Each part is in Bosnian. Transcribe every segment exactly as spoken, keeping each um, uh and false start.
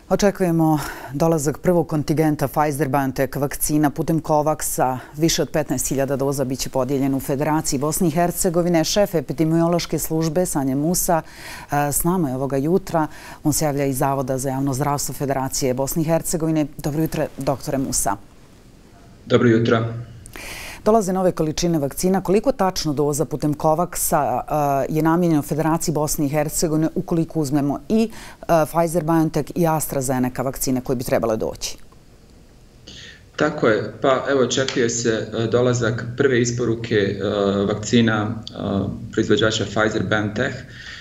Očekujemo dolazak prvog kontingenta Pfizer-BioNTech vakcina putem Covaxa. Više od petnaest hiljada doza biće podijeljeno u Federaciji Bosne i Hercegovine. Šef epidemiološke službe Sanja Musa s nama je ovoga jutra. On se javlja iz Zavoda za javno zdravstvo Federacije Bosne i Hercegovine. Dobro jutro, doktore Musa. Dobro jutro. Dolaze nove količine vakcina. Koliko tačno doza putem Covaxa je namijenjeno Federaciji Bosne i Hercegovine ukoliko uzmemo i Pfizer-BioNTech i AstraZeneca vakcine koje bi trebale doći? Tako je. Pa evo, očekuje se dolazak prve isporuke vakcina proizvođača Pfizer-BioNTech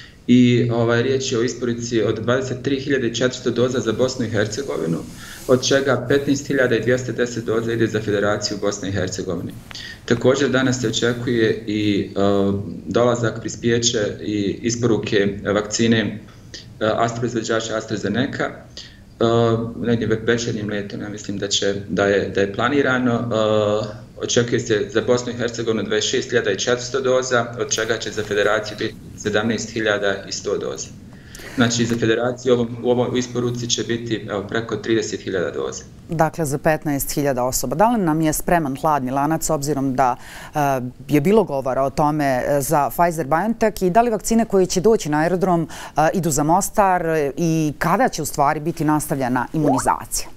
i ovaj, riječ je o isporuci od dvadeset tri hiljade četiristo doza za Bosnu i Hercegovinu, od čega petnaest hiljada dvjesto deset doza ide za Federaciju Bosne i Hercegovine. Također danas se očekuje i uh, dolazak prispjeće i isporuke vakcine uh, proizvođača AstraZeneca. Uh, negdje večernjim letom, ja mislim da, će, da, je, da je planirano. Uh, očekuje se za Bosnu i Hercegovinu dvadeset šest hiljada četiristo doza, od čega će za Federaciju biti sedamnaest hiljada sto doza. Znači, za Federaciju u ovoj isporuci će biti evo, preko trideset hiljada doza. Dakle, za petnaest hiljada osoba. Da li nam je spreman hladni lanac, obzirom da uh, je bilo govora o tome za Pfizer-BioNTech i da li vakcine koje će doći na aerodrom uh, idu za Mostar i kada će u stvari biti nastavljena imunizacija?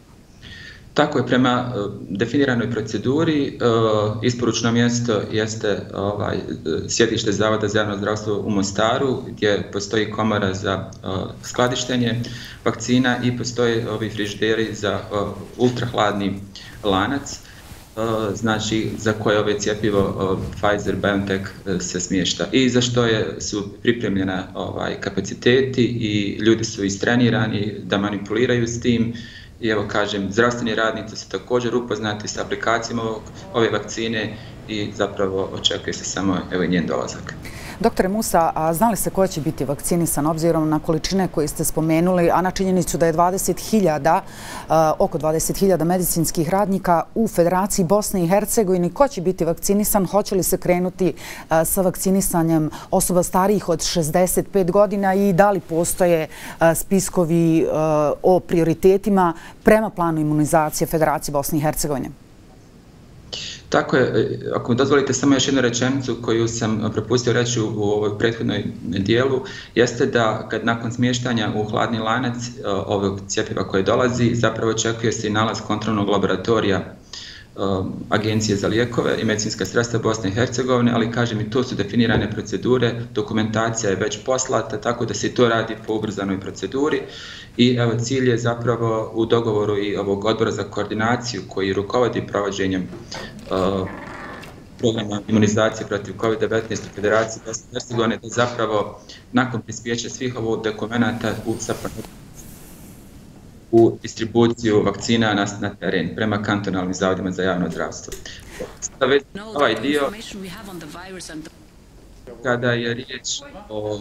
Tako je, prema uh, definiranoj proceduri, uh, isporučno mjesto jeste ovaj, sjedište Zavoda za javno zdravstvo u Mostaru, gdje postoji komora za uh, skladištenje vakcina i postoje ovi frižideri za uh, ultrahladni lanac, uh, znači za koje ove cjepivo uh, Pfizer-BioNTech uh, se smješta i za što je, su pripremljena ovaj, kapaciteti i ljudi su istrenirani da manipuliraju s tim. I evo kažem, zdravstveni radnici su također upoznati s aplikacijama ove vakcine i zapravo očekuje se samo evo njen dolazak. Doktore Musa, a zna li se ko će biti vakcinisan obzirom na količine koje ste spomenuli, a na činjenicu da je dvadeset hiljada, oko dvadeset hiljada medicinskih radnika u Federaciji Bosne i Hercegovine? Ko će biti vakcinisan? Hoće li se krenuti sa vakcinisanjem osoba starijih od šezdeset pet godina i da li postoje spiskovi o prioritetima prema planu imunizacije Federacije Bosne i Hercegovine? Tako je, ako dozvolite samo još jednu rečenicu koju sam propustio reći u ovoj prethodnoj dijelu, jeste da kad nakon smještanja u hladni lanac ovog cjepiva koje dolazi, zapravo očekuje se i nalaz kontrolnog laboratorija Agencije za lijekove i medicinska sredstva Bosne i Hercegovine, ali kažem i to su definirane procedure, dokumentacija je već poslata, tako da se to radi po ubrzanoj proceduri i evo cilj je zapravo u dogovoru i ovog odbora za koordinaciju koji rukovodi provođenjem uh, programa imunizacije protiv kovid devetnaest u Federaciji Bosne i Hercegovine, da zapravo nakon prispjeća svih ovog dokumenta u u distribuciju vakcina na, na teren prema kantonalnim zavodima za javno zdravstvo. Sada ovaj dio, kada je riječ o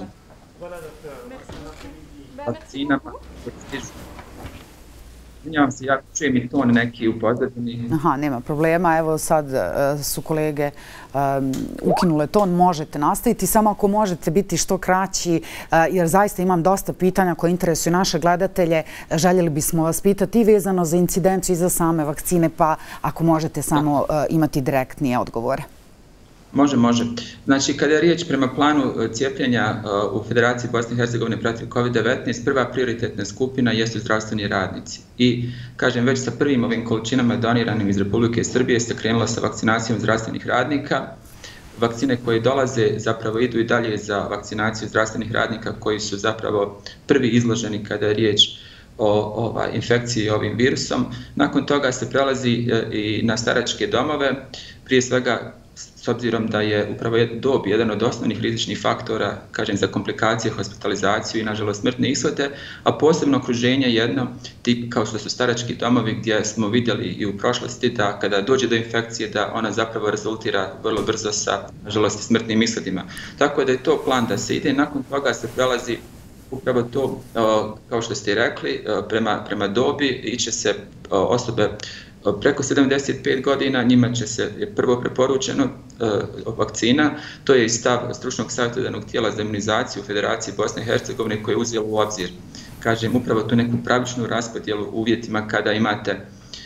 vakcinama, izvinjavam se, ja čujem i ton neki u pozadini. Aha, nema problema. Evo sad uh, su kolege um, ukinule ton. Možete nastaviti, samo ako možete biti što kraći, uh, jer zaista imam dosta pitanja koje interesuju naše gledatelje. Željeli bismo vas pitati i vezano za incidenciju i za same vakcine, pa ako možete samo uh, imati direktnije odgovore. Može, može. Znači, kada je riječ prema planu cijepljenja u Federaciji Bosne i Hercegovine protiv kovid devetnaest, prva prioritetna skupina jesu zdravstveni radnici. I, kažem, već sa prvim ovim količinama doniranim iz Republike Srbije se krenula sa vakcinacijom zdravstvenih radnika. Vakcine koje dolaze zapravo idu i dalje za vakcinaciju zdravstvenih radnika koji su zapravo prvi izloženi kada je riječ o ovaj, infekciji ovim virusom. Nakon toga se prelazi i na staračke domove, prije svega s obzirom da je upravo dob jedan od osnovnih rizičnih faktora, kažem, za komplikacije, hospitalizaciju i, nažalost, smrtne ishode, a posebno okruženje jedno, tip kao što su starački domovi, gdje smo vidjeli i u prošlosti da kada dođe do infekcije, da ona zapravo rezultira vrlo brzo sa, nažalost, smrtnim ishodima. Tako da je to plan da se ide, nakon toga se prelazi upravo to, kao što ste rekli, prema, prema dobi, iće se osobe preko sedamdeset pet godina, njima će se prvo preporučeno uh, vakcina, to je i stav stručnog savjetodavnog tijela za imunizaciju u Federaciji Bosne i Hercegovine koji je uzelo u obzir, kažem, upravo tu neku pravičnu raspodjelu u uvjetima kada imate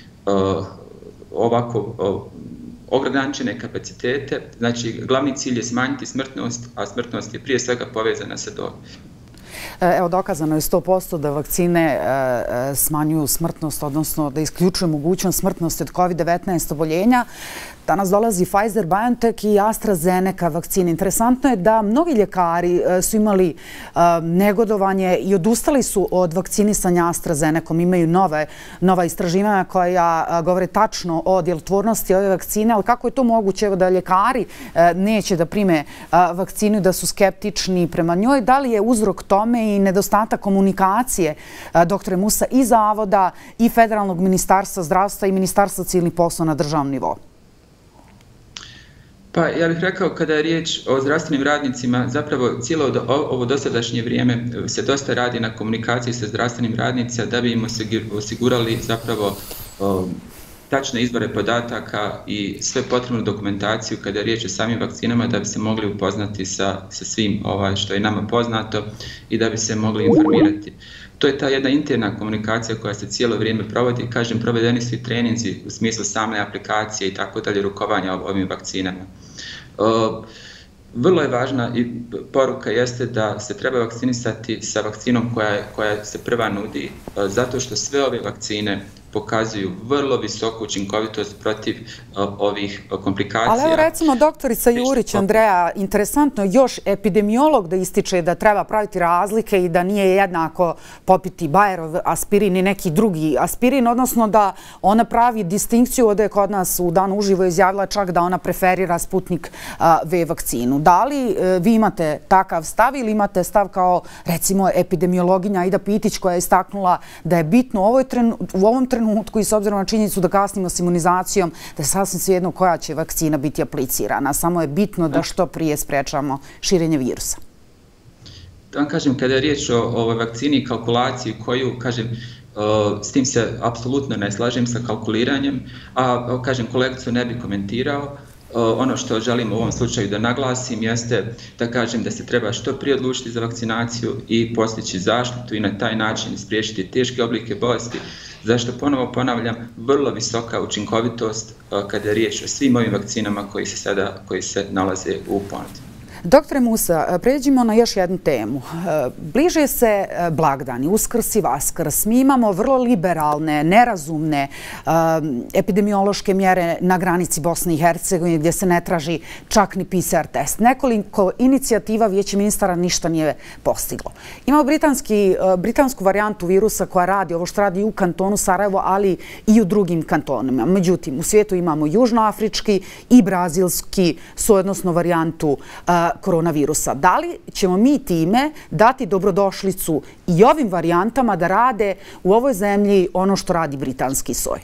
ovako ograničene kapacitete. Znači, glavni cilj je smanjiti smrtnost, a smrtnost je prije svega povezana sa dobom. Evo, dokazano je sto posto da vakcine smanjuju smrtnost, odnosno da isključuju mogućnost smrtnosti od kovid devetnaest oboljenja. Danas dolazi Pfizer-BioNTech i AstraZeneca vakcine. Interesantno je da mnogi ljekari su imali negodovanje i odustali su od vakcinisanja AstraZenecom. Imaju nova istraživanja koja govore tačno o djelotvornosti ove vakcine, ali kako je to moguće da ljekari neće da prime vakcinu i da su skeptični prema njoj? Da li je uzrok tome i nedostatak komunikacije, doktore Musa, i Zavoda i Federalnog ministarstva zdravstva i Ministarstva civilnih poslova na državnom nivou? Pa ja bih rekao, kada je riječ o zdravstvenim radnicima, zapravo cijelo ovo dosadašnje vrijeme se dosta radi na komunikaciji sa zdravstvenim radnicima da bi im osigurali zapravo tačne izvore podataka i sve potrebnu dokumentaciju kada je riječ o samim vakcinama da bi se mogli upoznati sa svim što je nama poznato i da bi se mogli informirati. To je ta jedna interna komunikacija koja se cijelo vrijeme provodi. Kažem, provedeni su i treninzi u smislu same aplikacije i tako dalje, rukovanja ovim vakcinama. Vrlo je važna i poruka jeste da se treba vakcinisati sa vakcinom koja se prva nudi, zato što sve ove vakcine pokazuju vrlo visoku učinkovitost protiv ovih komplikacija. Ali evo recimo doktorica Jurić Andreja, interesantno, još epidemiolog da ističe da treba praviti razlike i da nije jednako popiti Bayerov aspirin i neki drugi aspirin, odnosno da ona pravi distinkciju, ovdje je kod nas u danu uživo izjavila čak da ona preferira Sputnik V vakcinu. Da li vi imate takav stav ili imate stav kao recimo epidemiologinja Aida Pitić koja je istaknula da je bitno u ovom trenutku i s obzirom na činjenicu da kasnimo s imunizacijom, da je sasvim svejedno koja će vakcina biti aplicirana. Samo je bitno da što prije sprečamo širenje virusa. Da vam kažem, kada je riječ o ovoj vakcini i kalkulaciji koju, kažem, s tim se apsolutno ne slažem sa kalkuliranjem, a kažem, kolegicu ne bi komentirao. Ono što želim u ovom slučaju da naglasim jeste da kažem da se treba što prije odlučiti za vakcinaciju i postići zaštitu i na taj način spriječiti teške oblike bolesti, zašto ponovo ponavljam, vrlo visoka učinkovitost kada je riječ o svim ovim vakcinama koji se sada koji se nalaze u ponudi. Doktore Musa, pređimo na još jednu temu. Bliže se blagdani, Uskrs i Vaskrs. Mi imamo vrlo liberalne, nerazumne epidemiološke mjere na granici Bosne i Hercegovine gdje se ne traži čak ni P C R test. Nekoliko inicijativa Vijeće ministara ništa nije postiglo. Imamo britansku varijantu virusa koja radi ovo što radi u kantonu Sarajevo, ali i u drugim kantonima. Međutim, u svijetu imamo južnoafrički i brazilski, suodnosno varijantu koronavirusa. Da li ćemo mi time dati dobrodošlicu i ovim varijantama da rade u ovoj zemlji ono što radi britanski soj?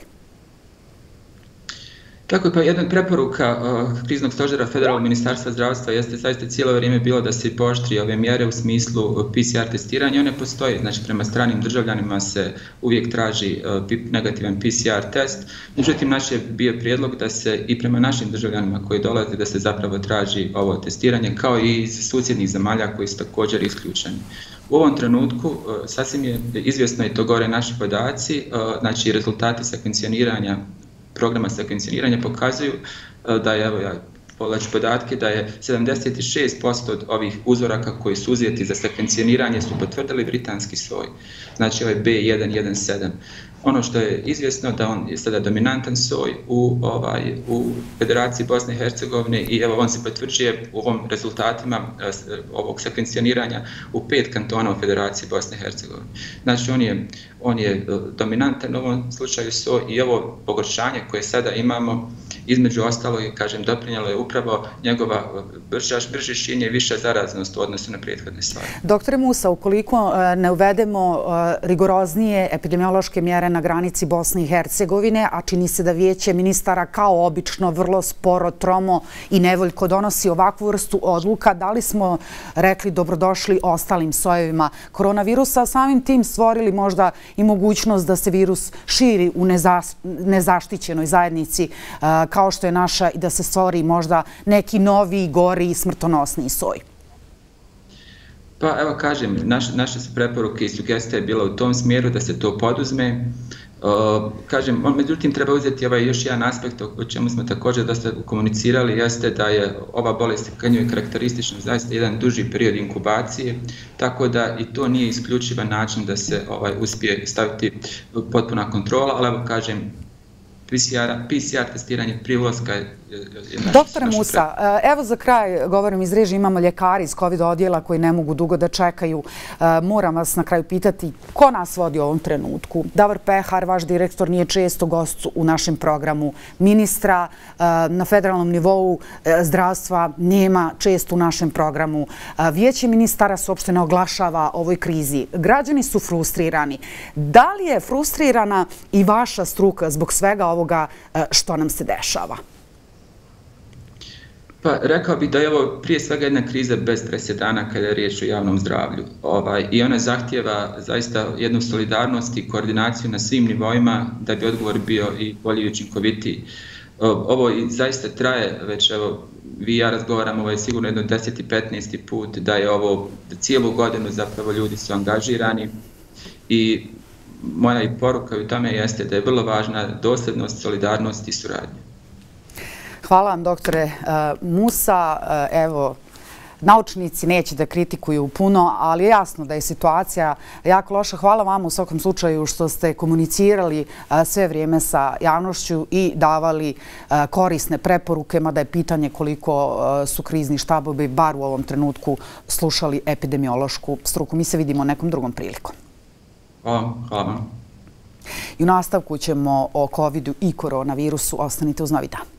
Tako je, pa jedna preporuka kriznog stožera Federalnog ministarstva zdravstva jeste zaista cijelo vrijeme bilo da se pooštri ove mjere u smislu P C R testiranja. One postoje, znači prema stranim državljanima se uvijek traži negativan P C R test. Međutim, naš je bio prijedlog da se i prema našim državljanima koji dolaze da se zapravo traži ovo testiranje kao i iz susjednih zemalja koji su također isključeni. U ovom trenutku sasvim je izvjesno i to gore naši podaci, znači rezultati sekvencioniranja programa sekvencioniranja pokazuju da je, evo ja povlačim podatke, da je sedamdeset šest posto od ovih uzoraka koji su uzeti za sekvencioniranje su potvrdili britanski soj, znači ovaj B jedan jedan sedam. Ono što je izvjesno da on je sada dominantan soj u, ovaj, u Federaciji Bosne i Hercegovine i evo on se potvrđuje u ovom rezultatima ovog sekvencioniranja u pet kantona u Federaciji Bosne i Hercegovine. Znači on je, on je dominantan u ovom slučaju soj i ovo pogoršanje koje sada imamo između ostalog, kažem, doprinjelo je upravo njegova brža, brže širenje i viša zaraznost u odnosu na prethodne stvari. Doktore Musa, ukoliko ne uvedemo rigoroznije epidemiološke mjere na granici Bosne i Hercegovine, a čini se da Vijeće ministara kao obično vrlo sporo, tromo i nevoljko donosi ovakvu vrstu odluka, da li smo rekli dobrodošli ostalim sojevima koronavirusa, a samim tim stvorili možda i mogućnost da se virus širi u nezaštićenoj zajednici kao što je naša i da se stvori možda neki novi, gori i smrtonosni soj? Pa evo kažem, naš, naše su preporuke i sugestije bila u tom smjeru da se to poduzme. Uh, kažem, međutim treba uzeti ovaj još jedan aspekt o čemu smo također dosta komunicirali, jeste da je ova bolest kad njoj karakteristična zaista jedan duži period inkubacije, tako da i to nije isključivan način da se ovaj, uspije staviti potpuna kontrola, ali evo kažem, P C R, P C R testiranje prije ulaska je naš, Doktore Musa, evo za kraj, govorim iz režije, imamo ljekari iz COVID odjela koji ne mogu dugo da čekaju. Moram vas na kraju pitati ko nas vodi u ovom trenutku. Davor Pehar, vaš direktor, nije često gost u našem programu. Ministra na federalnom nivou zdravstva nema često u našem programu. Vijeće ministara se uopšte ne oglašava o ovoj krizi. Građani su frustrirani. Da li je frustrirana i vaša struka zbog svega ovoga što nam se dešava? Pa rekao bih da je ovo prije svega jedna kriza bez presedana kada je riječ o javnom zdravlju. Ovaj, I ona zahtjeva zaista jednu solidarnost i koordinaciju na svim nivoima da bi odgovor bio i bolji i učinkovitiji. Ovo i zaista traje već, evo, vi i ja razgovaramo, ovo je sigurno jedno deseti, petnaesti put da je ovo cijelu godinu zapravo ljudi su angažirani i moja i poruka u tome jeste da je vrlo važna dosljednost, solidarnost i suradnja. Hvala vam, doktore Musa. Evo, naučnici neće da kritikuju puno, ali je jasno da je situacija jako loša. Hvala vam u svakom slučaju što ste komunicirali sve vrijeme sa javnošću i davali korisne preporuke, mada je pitanje koliko su krizni štabovi bar u ovom trenutku slušali epidemiološku struku. Mi se vidimo nekom drugom prilikom. Hvala, hvala vam. I u nastavku ćemo o covidu i koronavirusu. Ostanite uz Novi dan.